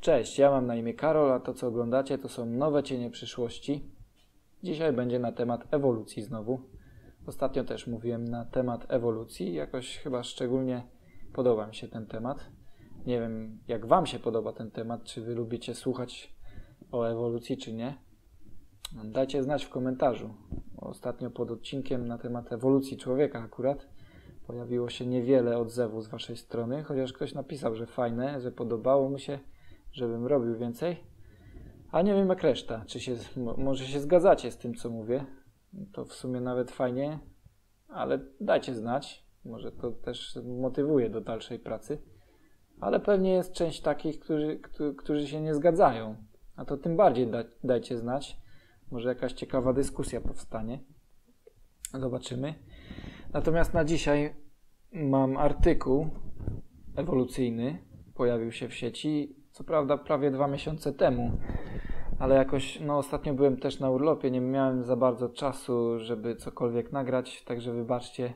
Cześć, ja mam na imię Karol, a to co oglądacie to są nowe cienie przyszłości. Dzisiaj będzie na temat ewolucji znowu. Ostatnio też mówiłem na temat ewolucji, jakoś chyba szczególnie podoba mi się ten temat. Nie wiem jak wam się podoba ten temat, czy wy lubicie słuchać o ewolucji czy nie. Dajcie znać w komentarzu. Ostatnio pod odcinkiem na temat ewolucji człowieka akurat pojawiło się niewiele odzewów z waszej strony, chociaż ktoś napisał, że fajne, że podobało mu się, żebym robił więcej. A nie wiem jak reszta, może się zgadzacie z tym co mówię. To w sumie nawet fajnie, ale dajcie znać. Może to też motywuje do dalszej pracy. Ale pewnie jest część takich, którzy się nie zgadzają. A to tym bardziej dajcie znać. Może jakaś ciekawa dyskusja powstanie. Zobaczymy. Natomiast na dzisiaj mam artykuł ewolucyjny. Pojawił się w sieci. Co prawda prawie 2 miesiące temu. Ale jakoś, ostatnio byłem też na urlopie. Nie miałem za bardzo czasu, żeby cokolwiek nagrać. Także wybaczcie.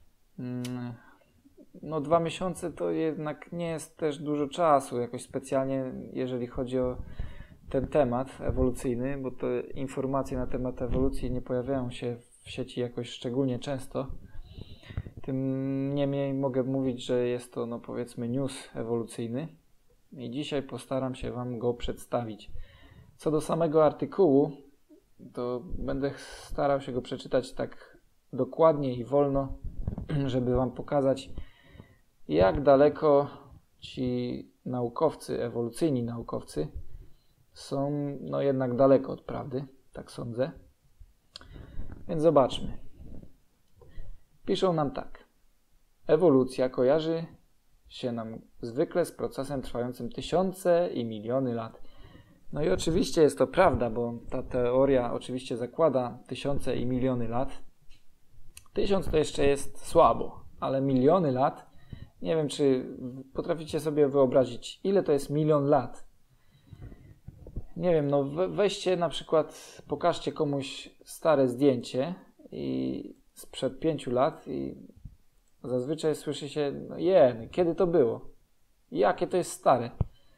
2 miesiące to jednak nie jest też dużo czasu. Jakoś specjalnie, jeżeli chodzi o ten temat ewolucyjny, bo te informacje na temat ewolucji nie pojawiają się w sieci jakoś szczególnie często. Tym niemniej mogę mówić, że jest to powiedzmy news ewolucyjny i dzisiaj postaram się wam go przedstawić. Co do samego artykułu, to będę starał się go przeczytać tak dokładnie i wolno, żeby wam pokazać, jak daleko ci naukowcy, ewolucyjni naukowcy są jednak daleko od prawdy, tak sądzę. Więc zobaczmy. Piszą nam tak. Ewolucja kojarzy się nam zwykle z procesem trwającym tysiące i miliony lat. No i oczywiście jest to prawda, bo ta teoria oczywiście zakłada tysiące i miliony lat. 1000 to jeszcze jest słabo, ale miliony lat, nie wiem czy potraficie sobie wyobrazić, ile to jest 1 000 000 lat. Nie wiem, weźcie na przykład, pokażcie komuś stare zdjęcie sprzed 5 lat i zazwyczaj słyszy się, kiedy to było? Jakie to jest stare?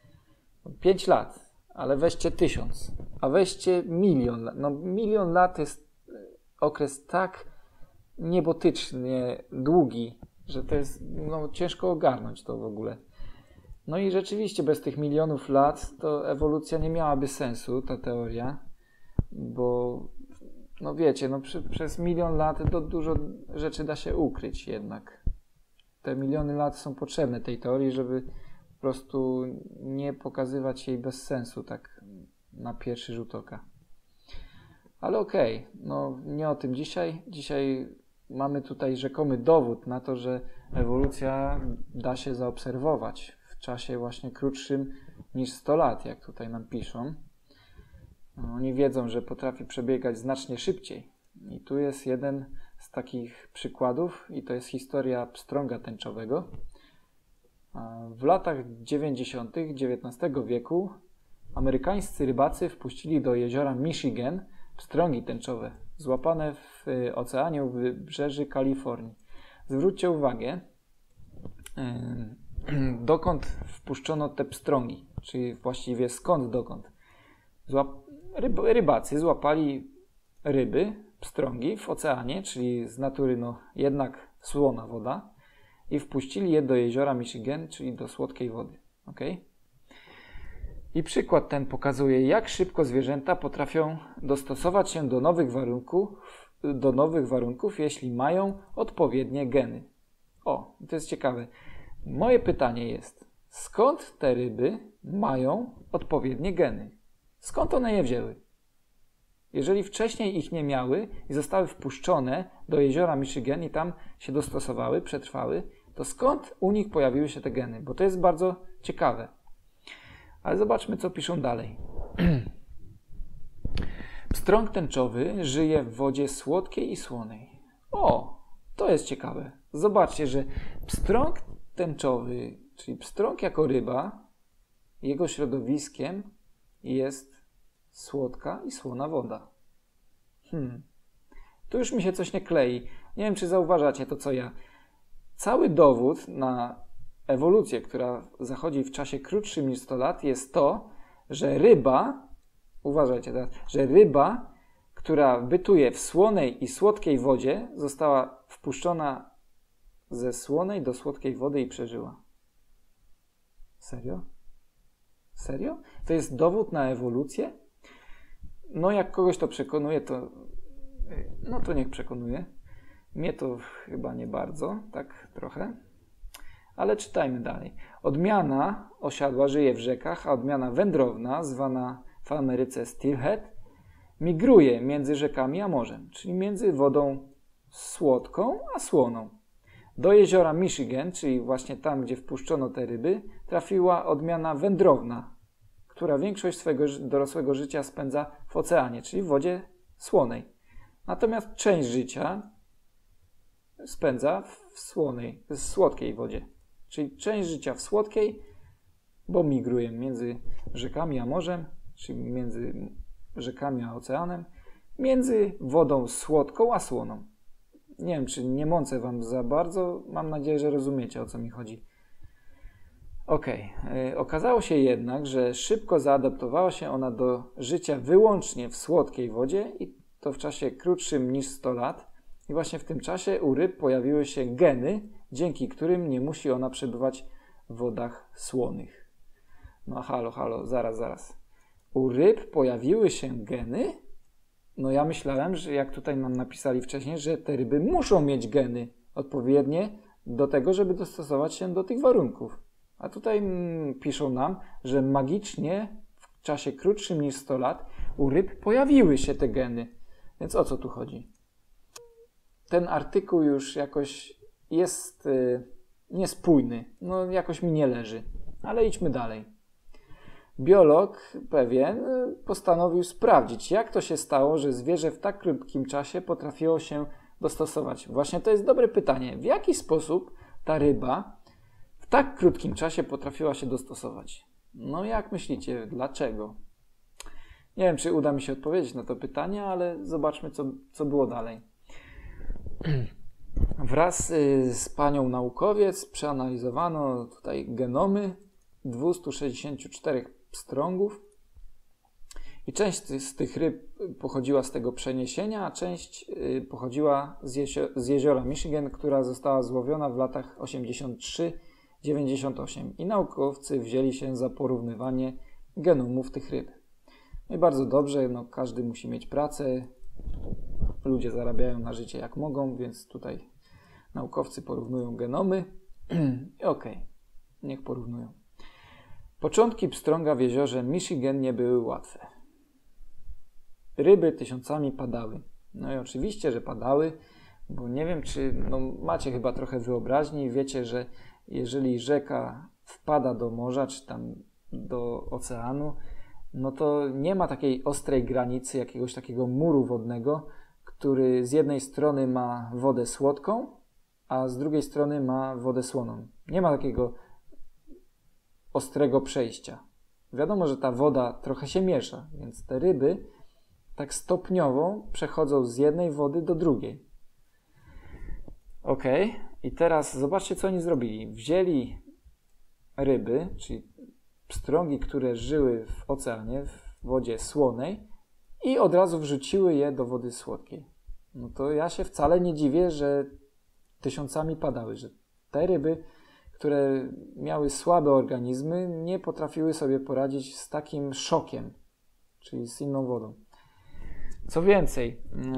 5 lat, ale weźcie 1000, a weźcie 1 000 000 lat. 1 000 000 lat jest okres tak niebotycznie długi, że to jest ciężko ogarnąć to w ogóle. No i rzeczywiście bez tych milionów lat to ewolucja nie miałaby sensu, ta teoria, bo wiecie, przez 1 000 000 lat to dużo rzeczy da się ukryć jednak. Te miliony lat są potrzebne tej teorii, żeby po prostu nie pokazywać jej bez sensu tak na pierwszy rzut oka. Ale okej, nie o tym dzisiaj. Dzisiaj mamy tutaj rzekomy dowód na to, że ewolucja da się zaobserwować w czasie właśnie krótszym niż 100 lat, jak tutaj nam piszą. Oni wiedzą, że potrafi przebiegać znacznie szybciej. I tu jest jeden z takich przykładów i to jest historia pstrąga tęczowego. W latach 90. XIX wieku amerykańscy rybacy wpuścili do jeziora Michigan pstrągi tęczowe, złapane w oceanie u wybrzeży Kalifornii. Zwróćcie uwagę, dokąd wpuszczono te pstrągi, czyli właściwie dokąd. Rybacy złapali ryby, pstrągi w oceanie, czyli z natury jednak słona woda i wpuścili je do jeziora Michigan, czyli do słodkiej wody. Okay? I przykład ten pokazuje, jak szybko zwierzęta potrafią dostosować się do nowych warunków, jeśli mają odpowiednie geny. To jest ciekawe. Moje pytanie jest, skąd te ryby mają odpowiednie geny? Skąd one je wzięły? Jeżeli wcześniej ich nie miały i zostały wpuszczone do jeziora Michigan i tam się dostosowały, przetrwały, to skąd u nich pojawiły się te geny? Bo to jest bardzo ciekawe. Ale zobaczmy, co piszą dalej. Pstrąg tęczowy żyje w wodzie słodkiej i słonej. To jest ciekawe. Zobaczcie, że pstrąg tęczowy, czyli pstrąg jako ryba, jego środowiskiem jest słodka i słona woda. Tu już mi się coś nie klei. Nie wiem, czy zauważacie to, co ja. Cały dowód na ewolucję, która zachodzi w czasie krótszym niż 100 lat, jest to, że ryba, uważajcie teraz, że ryba, która bytuje w słonej i słodkiej wodzie, została wpuszczona ze słonej do słodkiej wody i przeżyła. Serio? Serio? To jest dowód na ewolucję? No jak kogoś to przekonuje, to no to niech przekonuje. Mnie to chyba nie bardzo, tak trochę. Ale czytajmy dalej. Odmiana osiadła żyje w rzekach, a odmiana wędrowna, zwana w Ameryce steelhead, migruje między rzekami a morzem, czyli między wodą słodką a słoną. Do jeziora Michigan, czyli właśnie tam, gdzie wpuszczono te ryby, trafiła odmiana wędrowna, która większość swojego dorosłego życia spędza w oceanie, czyli w wodzie słonej. Natomiast część życia spędza w słodkiej wodzie. Czyli część życia w słodkiej, bo migruje między rzekami a morzem, czyli między rzekami a oceanem, między wodą słodką a słoną. Nie wiem, czy nie mącę wam za bardzo, mam nadzieję, że rozumiecie, o co mi chodzi. Okazało się jednak, że szybko zaadaptowała się ona do życia wyłącznie w słodkiej wodzie i to w czasie krótszym niż 100 lat. I właśnie w tym czasie u ryb pojawiły się geny, dzięki którym nie musi ona przebywać w wodach słonych. No halo, zaraz. U ryb pojawiły się geny? No ja myślałem, że jak tutaj nam napisali wcześniej, że te ryby muszą mieć geny odpowiednie do tego, żeby dostosować się do tych warunków. A tutaj piszą nam, że magicznie w czasie krótszym niż 100 lat u ryb pojawiły się te geny. Więc o co tu chodzi? Ten artykuł już jakoś jest niespójny. No jakoś mi nie leży. Ale idźmy dalej. Biolog pewien postanowił sprawdzić, jak to się stało, że zwierzę w tak krótkim czasie potrafiło się dostosować. Właśnie to jest dobre pytanie. W jaki sposób ta ryba w tak krótkim czasie potrafiła się dostosować? No jak myślicie, dlaczego? Nie wiem, czy uda mi się odpowiedzieć na to pytanie, ale zobaczmy, co było dalej. Wraz z panią naukowiec przeanalizowano tutaj genomy 264 pstrągów i część z tych ryb pochodziła z tego przeniesienia, a część pochodziła z jeziora Michigan, która została złowiona w latach 83-98 i naukowcy wzięli się za porównywanie genomów tych ryb. No i bardzo dobrze, no każdy musi mieć pracę, ludzie zarabiają na życie jak mogą, więc tutaj naukowcy porównują genomy i niech porównują. Początki pstrąga w jeziorze Michigan nie były łatwe. Ryby tysiącami padały. No i oczywiście, że padały, bo nie wiem, czy macie chyba trochę wyobraźni i wiecie, że jeżeli rzeka wpada do morza, czy tam do oceanu, no to nie ma takiej ostrej granicy, jakiegoś takiego muru wodnego, który z jednej strony ma wodę słodką, a z drugiej strony ma wodę słoną. Nie ma takiego ostrego przejścia. Wiadomo, że ta woda trochę się miesza, więc te ryby tak stopniowo przechodzą z jednej wody do drugiej. I teraz zobaczcie, co oni zrobili. Wzięli ryby, czyli pstrągi, które żyły w oceanie, w wodzie słonej i od razu wrzuciły je do wody słodkiej. No to ja się wcale nie dziwię, że tysiącami padały, że te ryby, które miały słabe organizmy, nie potrafiły sobie poradzić z takim szokiem, czyli z inną wodą. Co więcej,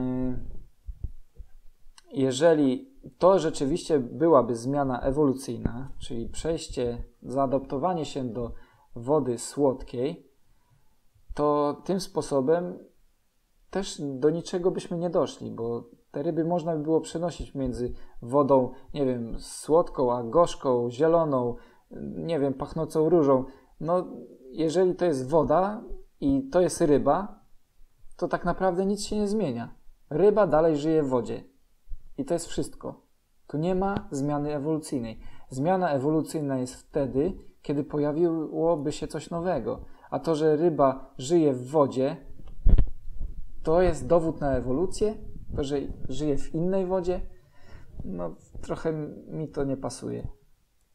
jeżeli to rzeczywiście byłaby zmiana ewolucyjna, czyli przejście, zaadaptowanie się do wody słodkiej, to tym sposobem też do niczego byśmy nie doszli, bo te ryby można by było przenosić między wodą, nie wiem, słodką, a gorzką, zieloną, nie wiem, pachnącą różą. No, jeżeli to jest woda i to jest ryba, to tak naprawdę nic się nie zmienia. Ryba dalej żyje w wodzie. I to jest wszystko. Tu nie ma zmiany ewolucyjnej. Zmiana ewolucyjna jest wtedy, kiedy pojawiłoby się coś nowego. A to, że ryba żyje w wodzie, to jest dowód na ewolucję. To, że żyje w innej wodzie, no trochę mi to nie pasuje.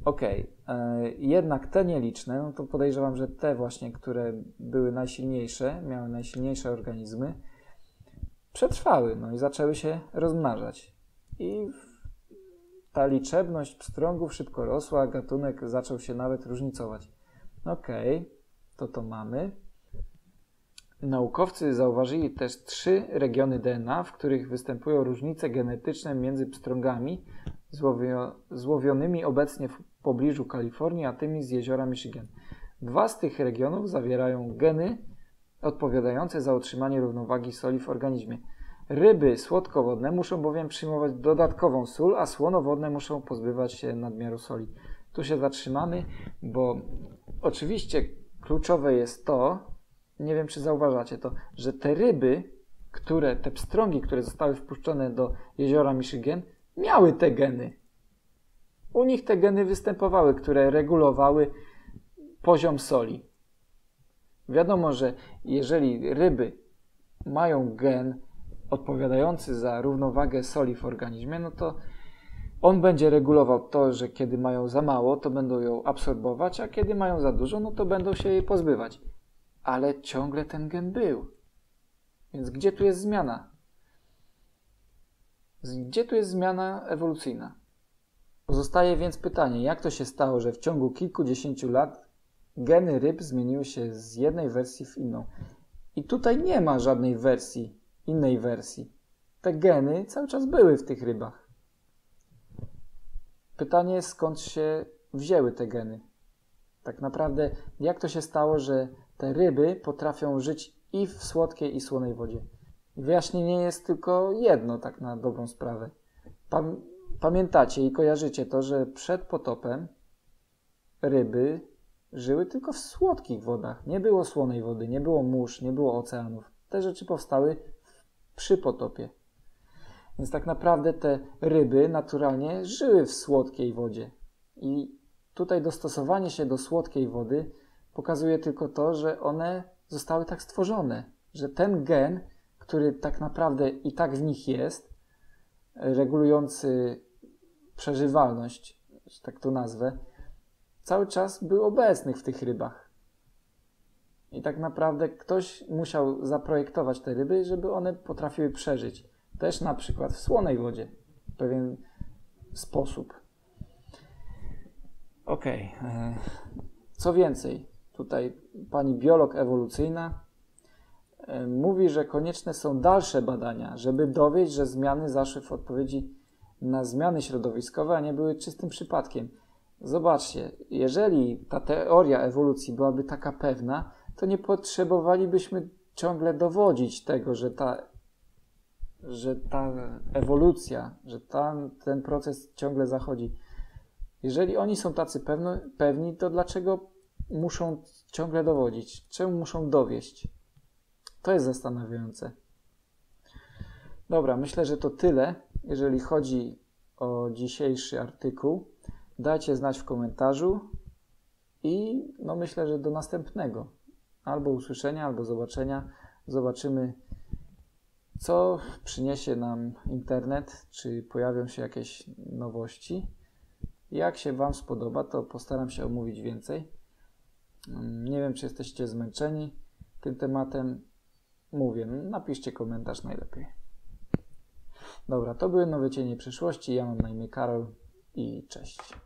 Jednak te nieliczne, no to podejrzewam, że te właśnie, które były najsilniejsze, miały najsilniejsze organizmy, przetrwały, no i zaczęły się rozmnażać. I ta liczebność pstrągów szybko rosła, gatunek zaczął się nawet różnicować. To mamy. Naukowcy zauważyli też 3 regiony DNA, w których występują różnice genetyczne między pstrągami złowionymi obecnie w pobliżu Kalifornii, a tymi z jeziora Michigan. 2 z tych regionów zawierają geny odpowiadające za utrzymanie równowagi soli w organizmie. Ryby słodkowodne muszą bowiem przyjmować dodatkową sól, a słonowodne muszą pozbywać się nadmiaru soli. Tu się zatrzymamy, bo oczywiście kluczowe jest to, nie wiem czy zauważacie to, że te ryby, te pstrągi, które zostały wpuszczone do jeziora Michigan, miały te geny. U nich te geny występowały, które regulowały poziom soli. Wiadomo, że jeżeli ryby mają gen odpowiadający za równowagę soli w organizmie, no to on będzie regulował to, że kiedy mają za mało, to będą ją absorbować, a kiedy mają za dużo, no to będą się jej pozbywać. Ale ciągle ten gen był. Więc gdzie tu jest zmiana? Gdzie tu jest zmiana ewolucyjna? Pozostaje więc pytanie, jak to się stało, że w ciągu kilkudziesięciu lat geny ryb zmieniły się z jednej wersji w inną. I tutaj nie ma żadnej innej wersji. Te geny cały czas były w tych rybach. Pytanie, skąd się wzięły te geny? Tak naprawdę, jak to się stało, że te ryby potrafią żyć i w słodkiej, i słonej wodzie? Wyjaśnienie jest tylko jedno, tak na dobrą sprawę. Pamiętacie i kojarzycie to, że przed potopem ryby żyły tylko w słodkich wodach. Nie było słonej wody, nie było mórz, nie było oceanów. Te rzeczy powstały przy potopie. Więc tak naprawdę te ryby naturalnie żyły w słodkiej wodzie. I tutaj dostosowanie się do słodkiej wody pokazuje tylko to, że one zostały tak stworzone, że ten gen, który tak naprawdę i tak w nich jest, regulujący przeżywalność, że tak to nazwę, cały czas był obecny w tych rybach. I tak naprawdę ktoś musiał zaprojektować te ryby, żeby one potrafiły przeżyć. Też na przykład w słonej wodzie. W pewien sposób. Co więcej, tutaj pani biolog ewolucyjna mówi, że konieczne są dalsze badania, żeby dowieść, że zmiany zaszły w odpowiedzi na zmiany środowiskowe, a nie były czystym przypadkiem. Zobaczcie, jeżeli ta teoria ewolucji byłaby taka pewna, to nie potrzebowalibyśmy ciągle dowodzić tego, że ta ewolucja, że ten proces ciągle zachodzi. Jeżeli oni są tacy pewni, to dlaczego muszą ciągle dowodzić? Czemu muszą dowieść? To jest zastanawiające. Dobra, myślę, że to tyle, jeżeli chodzi o dzisiejszy artykuł. Dajcie znać w komentarzu i myślę, że do następnego. Albo usłyszenia, albo zobaczenia. Zobaczymy, co przyniesie nam internet, czy pojawią się jakieś nowości. Jak się Wam spodoba, to postaram się omówić więcej. Nie wiem, czy jesteście zmęczeni tym tematem. Mówię, napiszcie komentarz najlepiej. Dobra, to były Nowe Cienie Przyszłości. Ja mam na imię Karol i cześć.